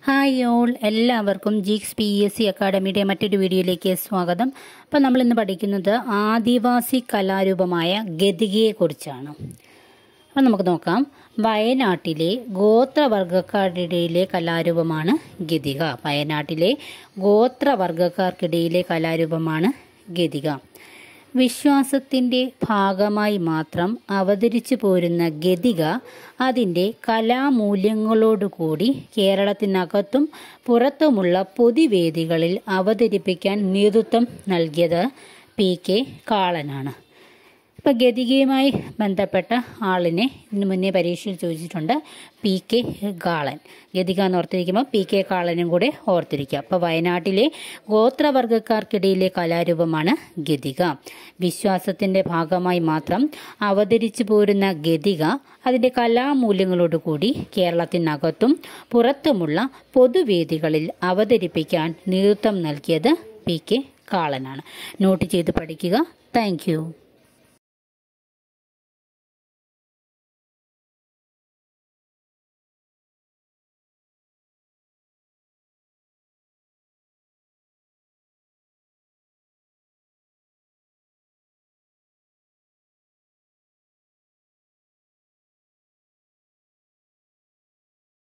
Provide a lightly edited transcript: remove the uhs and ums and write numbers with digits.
Hi all, എല്ലാവർക്കും Geeks PSC അക്കാഡമിയുടെ മറ്റൊരു വീഡിയോയിലേക്ക് സ്വാഗതം. അപ്പോൾ നമ്മൾ ഇന്ന് പഠിക്കുന്നത് ആദിവാസി കലാരൂപമായ ഗതികയെക്കുറിച്ചാണ്. അപ്പോൾ നമുക്ക് നോക്കാം. വയനാട്ടിലെ ഗോത്രവർഗക്കാർക്കിടയിലെ കലാരൂപമാണ് ഗതിക. വയനാട്ടിലെ ഗോത്രവർഗക്കാർക്കിടയിലെ കലാരൂപമാണ് ഗതിക. വിശ്വാസത്തിൻ്റെ ഭാഗമായി മാത്രം അവതരിച്ചു പോരുന്ന ഗതിക അതിൻ്റെ കലാമൂല്യങ്ങളോടുകൂടി കേരളത്തിനകത്തും പുറത്തുമുള്ള പൊതുവേദികളിൽ അവതരിപ്പിക്കാൻ നേതൃത്വം നൽകിയത് PK കാളനാണ്. ഇപ്പോൾ ഗതികയുമായി ബന്ധപ്പെട്ട ആളിനെ ഇതിനു മുന്നേ പരീക്ഷയിൽ ചോദിച്ചിട്ടുണ്ട്. PK കാളൻ. ഗതിക എന്ന് ഓർത്തിരിക്കുമ്പോൾ PK കാളനും കൂടെ ഓർത്തിരിക്കുക. അപ്പോൾ വയനാട്ടിലെ ഗോത്രവർഗക്കാർക്കിടയിലെ കലാരൂപമാണ് ഗതിക. വിശ്വാസത്തിൻ്റെ ഭാഗമായി മാത്രം അവതരിച്ചു പോരുന്ന ഗതിക അതിൻ്റെ കലാമൂല്യങ്ങളോടുകൂടി കേരളത്തിനകത്തും പുറത്തുമുള്ള പൊതുവേദികളിൽ അവതരിപ്പിക്കാൻ നേതൃത്വം നൽകിയത് PK കാളനാണ്. നോട്ട് ചെയ്ത് പഠിക്കുക. താങ്ക്